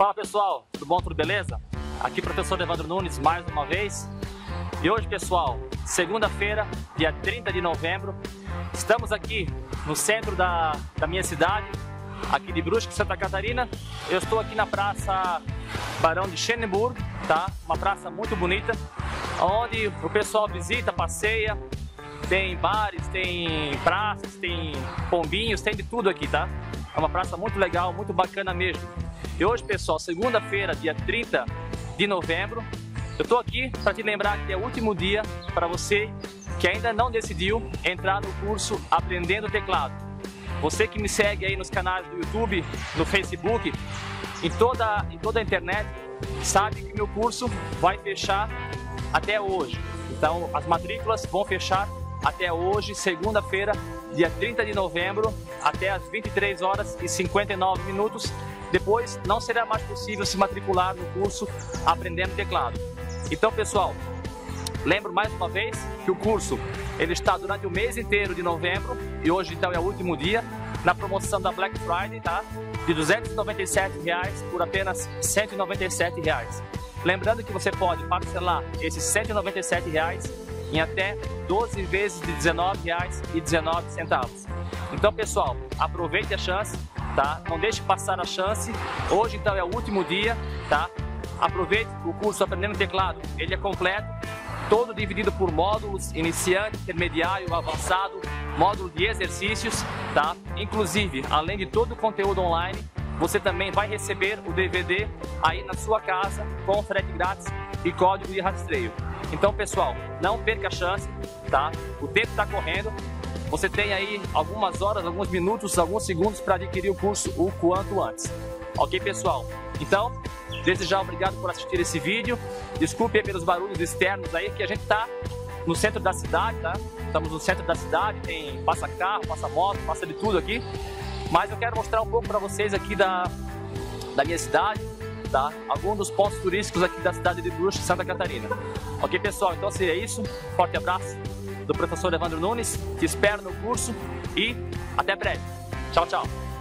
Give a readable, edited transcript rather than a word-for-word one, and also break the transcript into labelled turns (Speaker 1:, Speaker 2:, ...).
Speaker 1: Fala pessoal, tudo bom, tudo beleza? Aqui o professor Evandro Nunes mais uma vez. E hoje pessoal, segunda-feira, dia 30 de novembro, estamos aqui no centro da minha cidade, aqui de Brusque, Santa Catarina. Eu estou aqui na Praça Barão de Schönenburg, tá? Uma praça muito bonita, onde o pessoal visita, passeia, tem bares, tem praças, tem pombinhos, tem de tudo aqui, tá? É uma praça muito legal, muito bacana mesmo. E hoje, pessoal, segunda-feira, dia 30 de novembro, eu tô aqui para te lembrar que é o último dia para você que ainda não decidiu entrar no curso Aprendendo Teclado. Você que me segue aí nos canais do YouTube, no Facebook, em toda a internet, sabe que meu curso vai fechar até hoje. Então, as matrículas vão fechar até hoje, segunda-feira, dia 30 de novembro, até as 23 horas e 59 minutos. Depois, não será mais possível se matricular no curso Aprendendo Teclado. Então, pessoal, lembro mais uma vez que o curso ele está durante o mês inteiro de novembro e hoje, então, é o último dia, na promoção da Black Friday, tá? De R$ 297 por apenas R$ 197. Lembrando que você pode parcelar esses R$ 197 em até 12 vezes de R$ 19,19. Então, pessoal, aproveite a chance, tá? Não deixe passar a chance. Hoje, então, é o último dia, tá? Aproveite o curso Aprendendo Teclado. Ele é completo, todo dividido por módulos, iniciante, intermediário, avançado, módulo de exercícios, tá? Inclusive, além de todo o conteúdo online, você também vai receber o DVD aí na sua casa com frete grátis e código de rastreio. Então, pessoal, não perca a chance, tá? O tempo está correndo. Você tem aí algumas horas, alguns minutos, alguns segundos para adquirir o curso o quanto antes. Ok, pessoal? Então, desde já, obrigado por assistir esse vídeo. Desculpe aí pelos barulhos externos aí, que a gente está no centro da cidade, tá? Estamos no centro da cidade, passa carro, passa moto, passa de tudo aqui. Mas eu quero mostrar um pouco para vocês aqui da minha cidade, tá? Alguns dos pontos turísticos aqui da cidade de Brusque, Santa Catarina. Ok, pessoal? Então, se é isso, forte abraço do professor Evandro Nunes. Te espero no curso e até breve. Tchau, tchau.